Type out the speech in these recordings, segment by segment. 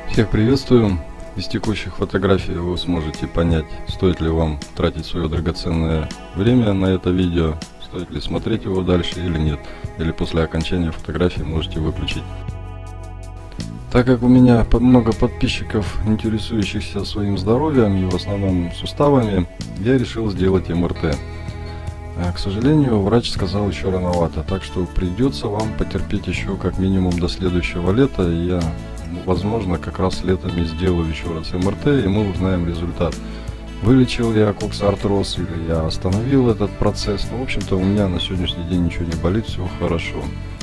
Всех приветствую. Из текущих фотографий вы сможете понять, стоит ли вам тратить свое драгоценное время на это видео, стоит ли смотреть его дальше или нет, или после окончания фотографии можете выключить. Так как у меня много подписчиков, интересующихся своим здоровьем и в основном суставами, я решил сделать МРТ. К сожалению, врач сказал еще рановато, так что придется вам потерпеть еще как минимум до следующего лета. И я, возможно, как раз летом и сделаю еще раз МРТ, и мы узнаем результат. Вылечил я коксартроз или я остановил этот процесс. В общем-то, у меня на сегодняшний день ничего не болит, все хорошо.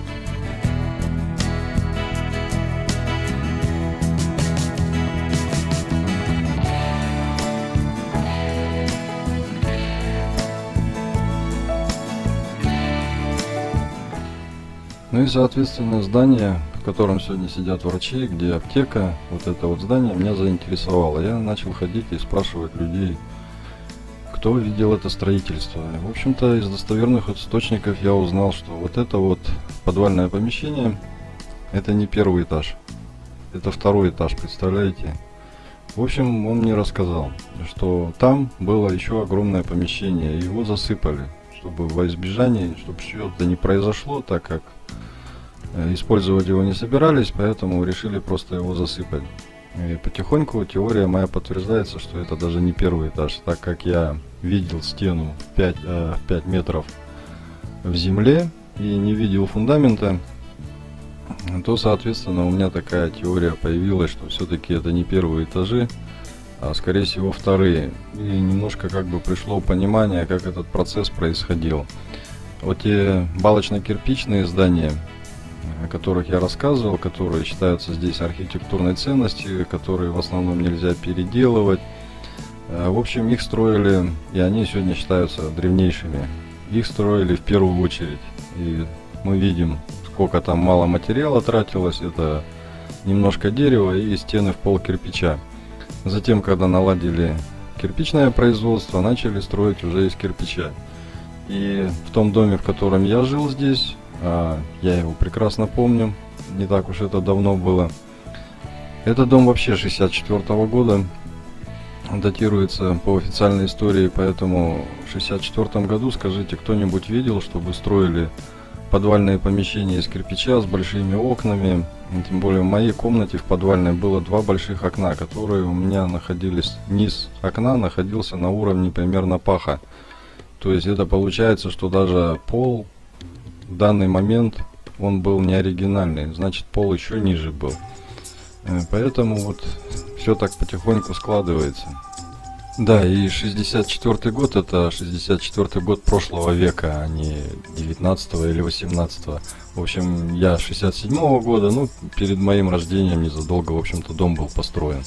Ну и соответственно здание, в котором сегодня сидят врачи, где аптека, вот это вот здание меня заинтересовало. Я начал ходить и спрашивать людей, кто видел это строительство. В общем-то, из достоверных источников я узнал, что вот это вот подвальное помещение, это не первый этаж, это второй этаж, представляете? В общем, он мне рассказал, что там было еще огромное помещение, его засыпали, чтобы во избежание, чтобы что-то не произошло, так как использовать его не собирались, поэтому решили просто его засыпать. И потихоньку теория моя подтверждается, что это даже не первый этаж, так как я видел стену 5 метров в земле и не видел фундамента, то соответственно у меня такая теория появилась, что все-таки это не первые этажи, а скорее всего вторые. И немножко как бы пришло понимание, как этот процесс происходил. Вот те балочно-кирпичные здания, о которых я рассказывал, которые считаются здесь архитектурной ценностью, которые в основном нельзя переделывать. В общем, их строили, и они сегодня считаются древнейшими. Их строили в первую очередь. И мы видим, сколько там мало материала тратилось. Это немножко дерева и стены в пол кирпича. Затем, когда наладили кирпичное производство, начали строить уже из кирпича. И в том доме, в котором я жил здесь, я его прекрасно помню, не так уж это давно было. Этот дом вообще 64-го года, датируется по официальной истории, поэтому в 64 году, скажите, кто-нибудь видел, чтобы строили подвальные помещения из кирпича с большими окнами? Тем более в моей комнате в подвальной было два больших окна, которые у меня находились, низ окна находился на уровне примерно паха. То есть это получается, что даже пол в данный момент он был не оригинальный, значит пол еще ниже был. Поэтому вот все так потихоньку складывается. Да, и 64 год это 64 год прошлого века, а не 19 или 18. В общем, я 67-го года, ну перед моим рождением незадолго, в общем-то, дом был построен.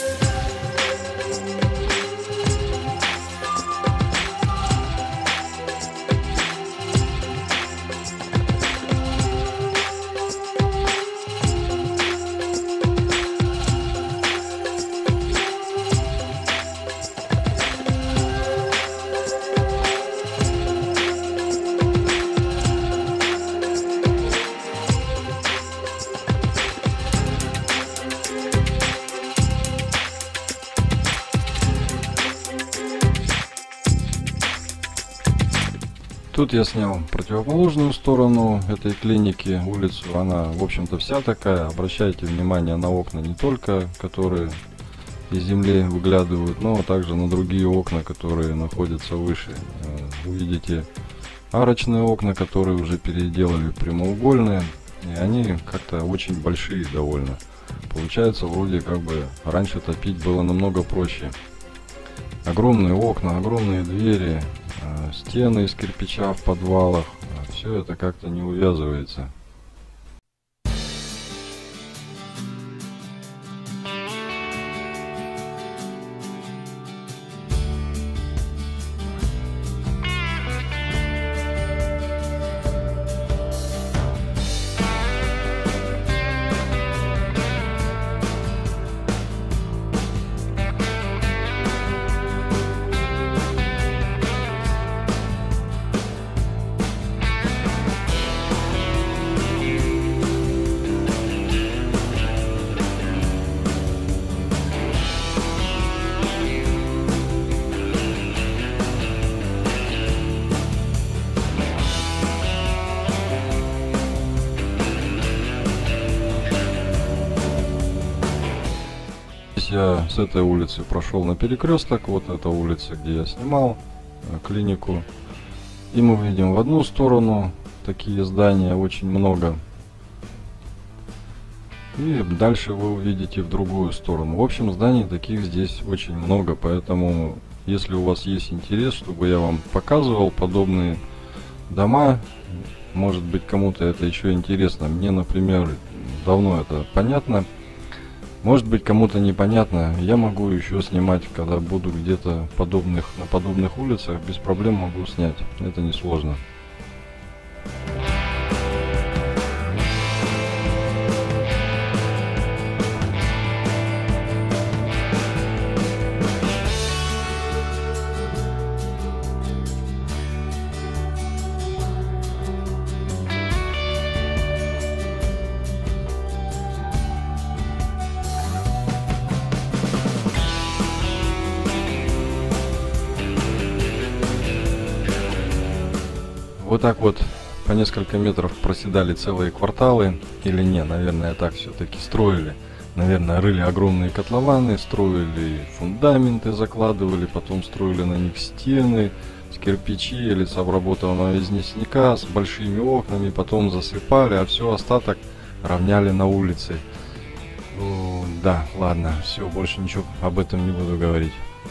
Тут я снял противоположную сторону этой клиники, улицу, она в общем-то вся такая. Обращайте внимание на окна не только, которые из земли выглядывают, но также на другие окна, которые находятся выше. Увидите арочные окна, которые уже переделали в прямоугольные, и они как-то очень большие довольно. Получается, вроде как бы раньше топить было намного проще. Огромные окна, огромные двери, стены из кирпича в подвалах, все это как-то не увязывается. здесь я с этой улицы прошел на перекресток, вот эта улица, где я снимал клинику. И мы видим в одну сторону такие здания, очень много. И дальше вы увидите в другую сторону. В общем, зданий таких здесь очень много, поэтому если у вас есть интерес, чтобы я вам показывал подобные дома, может быть, кому-то это еще интересно. Мне, например, давно это понятно. Может быть, кому-то непонятно. Я могу еще снимать, когда буду где-то на подобных улицах, без проблем могу снять. Это несложно. Вот так вот по несколько метров проседали целые кварталы, или не, наверное, так все-таки строили. Наверное, рыли огромные котлованы, строили фундаменты, закладывали, потом строили на них стены с кирпичи или с обработанного известняка, с большими окнами, потом засыпали, а все остаток равняли на улице. Да, ладно, все, больше ничего об этом не буду говорить.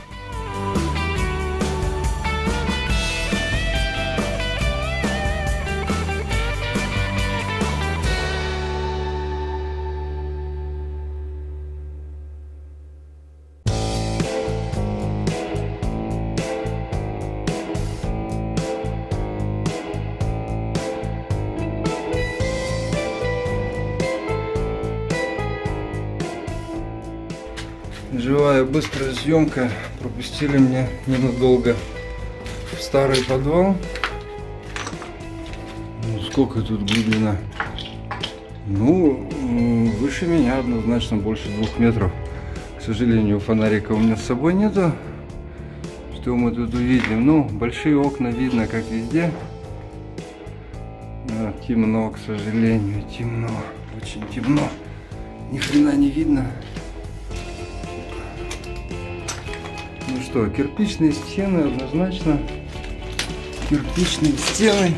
Живая быстрая съемка. Пропустили меня ненадолго в старый подвал. Сколько тут глубина? Ну, выше меня однозначно, больше 2 метров. К сожалению, фонарика у меня с собой нету. Что мы тут увидим? Ну, большие окна видно, как везде. Темно, к сожалению, темно. Очень темно. Ни хрена не видно. Ну что, кирпичные стены, однозначно. Кирпичные стены.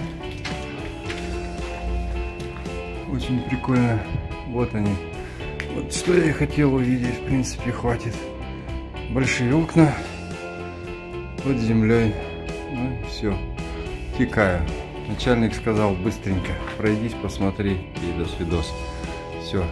Очень прикольно. Вот они. Вот что я хотел увидеть, в принципе, хватит. Большие окна под землей. Ну, все. Текаю. Начальник сказал быстренько. Пройдись, посмотри и до свидос. Все.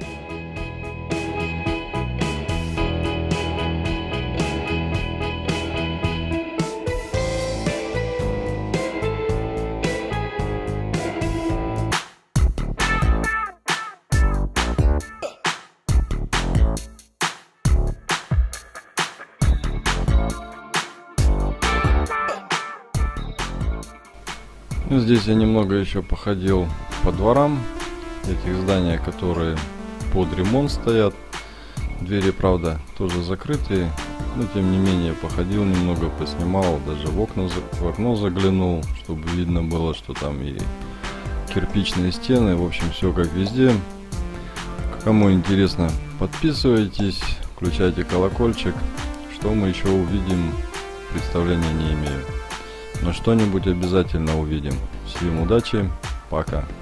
Здесь я немного еще походил по дворам этих зданий, которые под ремонт стоят. Двери, правда, тоже закрытые, но тем не менее походил немного, поснимал, даже в окно заглянул, чтобы видно было, что там и кирпичные стены. В общем, все как везде. Кому интересно, подписывайтесь, включайте колокольчик. Что мы еще увидим, представления не имею. Но что-нибудь обязательно увидим. Всем удачи, пока.